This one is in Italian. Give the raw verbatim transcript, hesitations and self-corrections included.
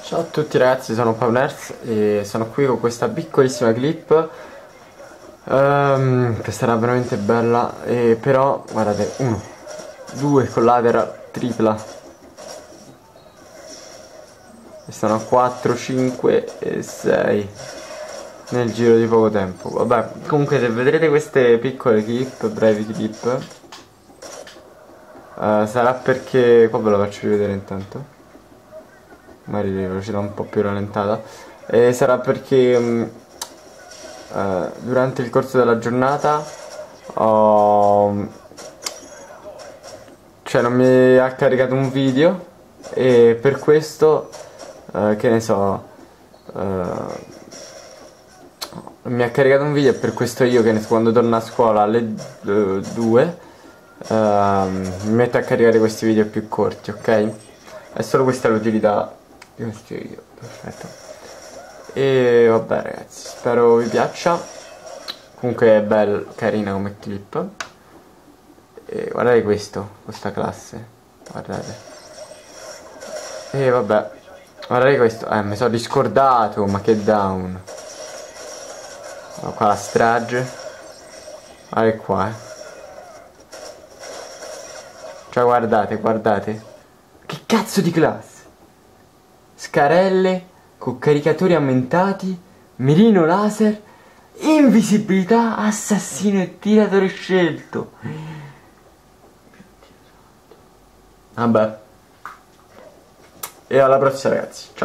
Ciao a tutti ragazzi, sono Pawners e sono qui con questa piccolissima clip um, che sarà veramente bella, e però guardate, uno, due collateral, tripla, e sono quattro, cinque e sei nel giro di poco tempo. Vabbè, comunque se vedrete queste piccole clip, brevi clip, uh, sarà perché, qua ve lo faccio rivedere intanto, magari di velocità un po' più rallentata, e sarà perché um, uh, durante il corso della giornata ho, cioè non mi ha caricato un video, e per questo uh, che ne so, uh, mi ha caricato un video, e per questo io, che ne so, quando torno a scuola alle due uh, mi metto a caricare questi video più corti, ok? È solo questa l'utilità di questo video, perfetto. E vabbè ragazzi, spero vi piaccia. Comunque è bella, carina come clip. E guardate questo, questa classe, guardate. E vabbè, guardate questo, eh mi sono riscordato, ma che down. Allora, qua la strage. Guardate qua, eh. Cioè guardate, guardate. Che cazzo di classe? Scarelle con caricatori aumentati, mirino laser, invisibilità, assassino e tiratore scelto. Vabbè. E alla prossima ragazzi. Ciao.